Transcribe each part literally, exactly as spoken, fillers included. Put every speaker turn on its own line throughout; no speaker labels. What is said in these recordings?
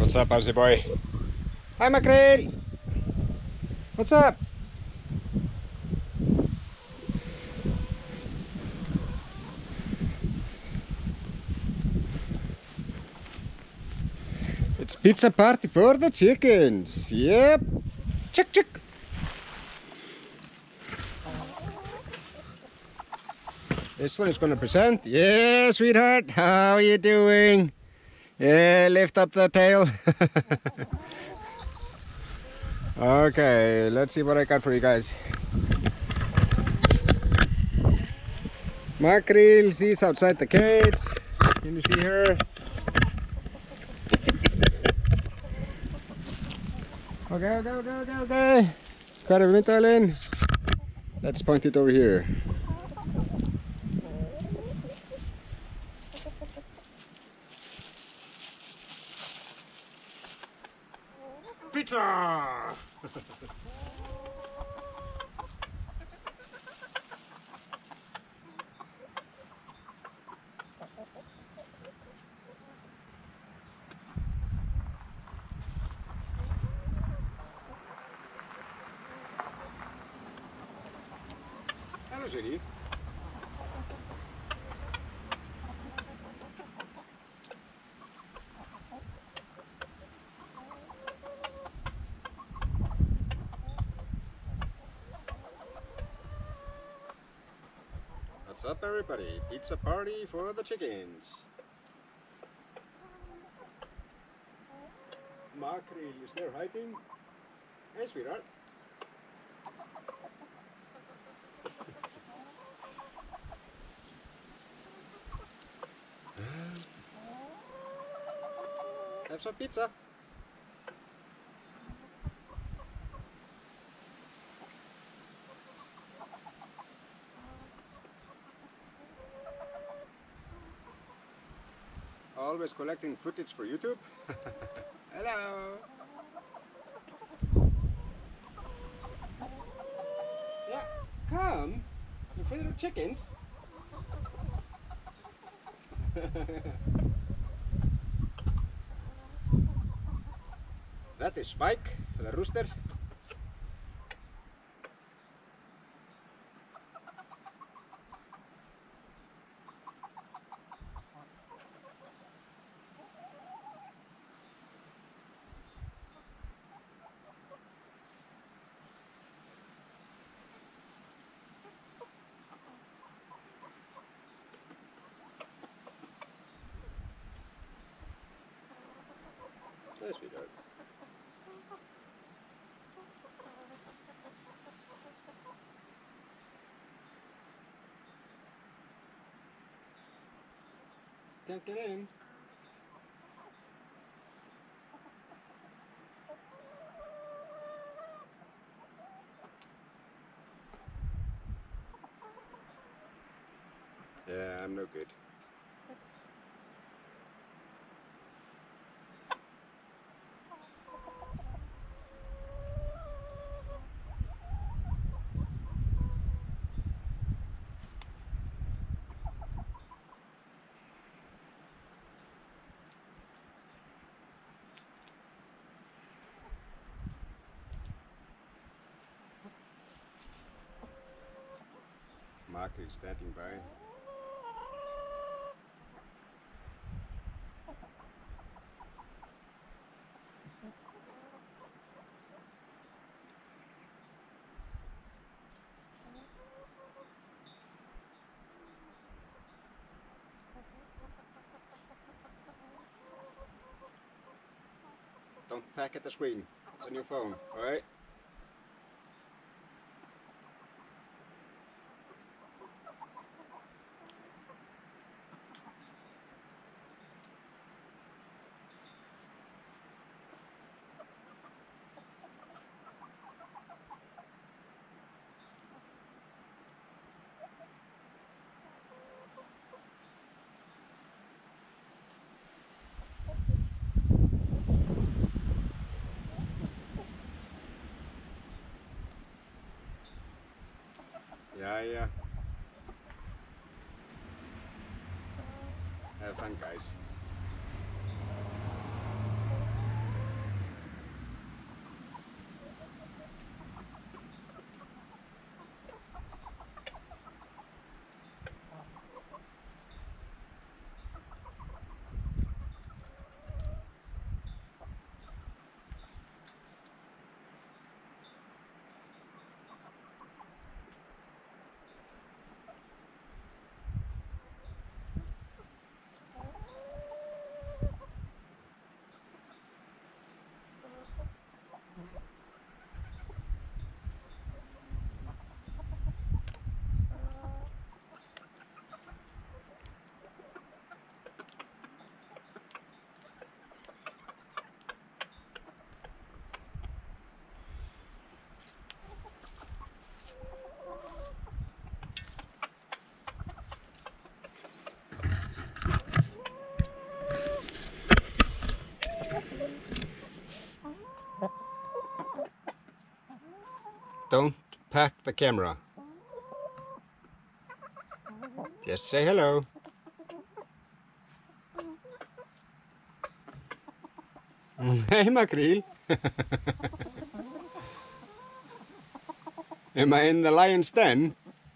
What's up, Aussie boy? Hi, Mackerel! What's up? It's pizza party for the chickens. Yep. Chick, chick. This one is gonna present. Yeah, sweetheart. How are you doing? Yeah, lift up the tail. Okay, let's see what I got for you guys. Mackerel, she's outside the cage. Can you see her? Okay, okay, okay, okay, okay. Got a window in. Let's point it over here. Pizza! Hello, sweetie. What's up, everybody? Pizza party for the chickens. Mackerel is there hiding. Hey, sweetheart. Have some pizza. Always collecting footage for YouTube. Hello. Yeah, come. You feed the chickens. That is Spike, the rooster. Yes, we do. Can't get in. Yeah, I'm no good. Mark is standing by. Don't peck at the screen. It's on your phone, alright? Yeah, yeah. Have fun, guys. Don't pack the camera. Just say hello. Hey, Makríl. Am I in the lion's den?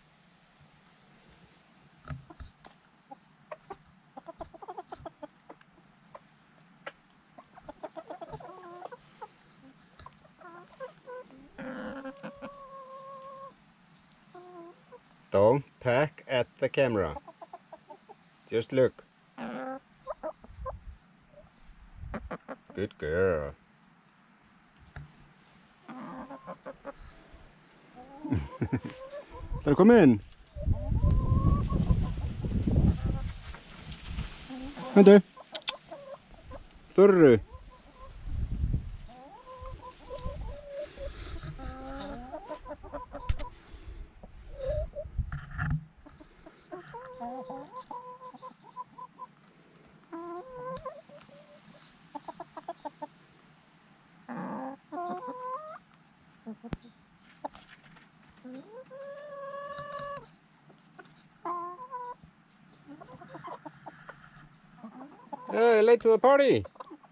Don't peck at the camera. Just look. Good girl. Þar kom inn. Hentu. Þurru. Hey, late to the party.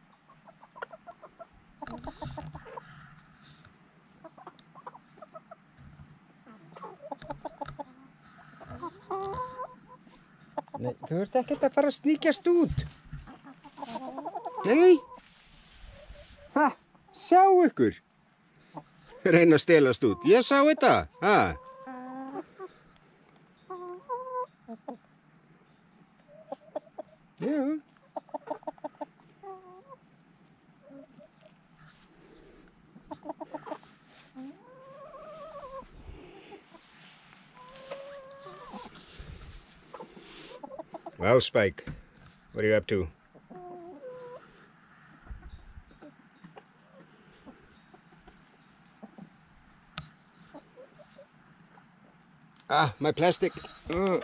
Nei, þú ert ekkert að fara að sníkjast út. Nei. Ha, sjá ykkur. Reyna að stelast út. Ég sá þetta. Ha. Já. Well, Spike, what are you up to? Ah, my plastic. Uh.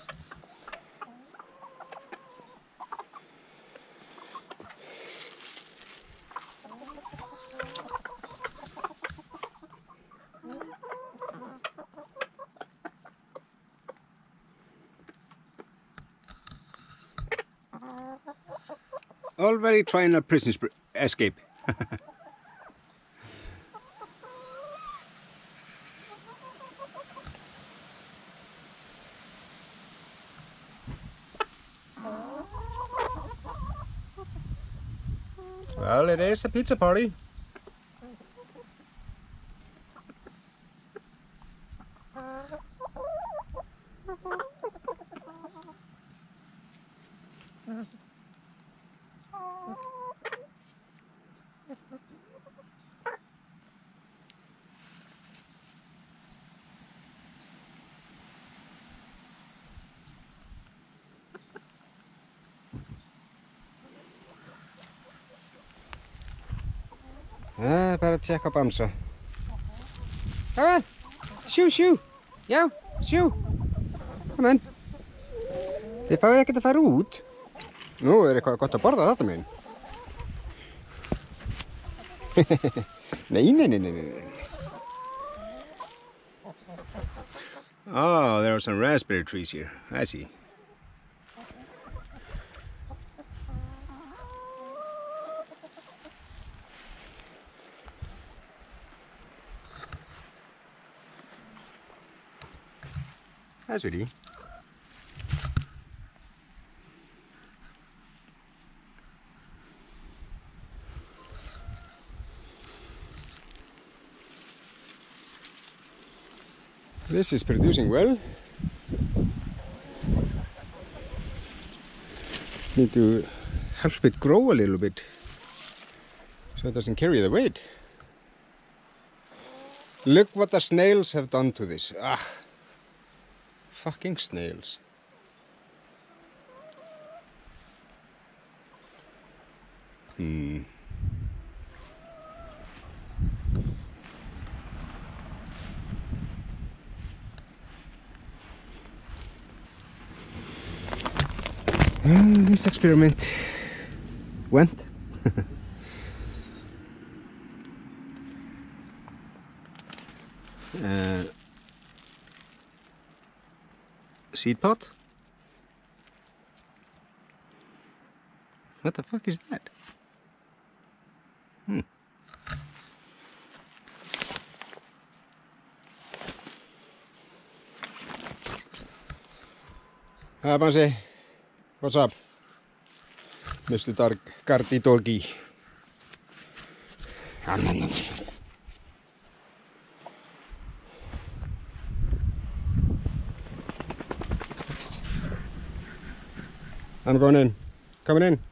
Already trying a prison escape. Well, it is a pizza party. Ah, bara að tjekka á Bamsa. Come on. Shoo, shoo. Já, shoo. Come on. Þið fáið ekkert að fara út. Nú er eitthvað gott að borða þetta meginn. Nei, nei, nei, nei, nei. Oh, there are some raspberry trees here. I see. That's really. This is producing well. Need to help it grow a little bit so it doesn't carry the weight. Look what the snails have done to this. Ah. Fucking snails. Hmm. Well, this experiment went. uh, seed pot. What the fuck is that? Hmm. Hi Pansy, what's up? Mister Tar Karti Torki. I'm going in. Coming in.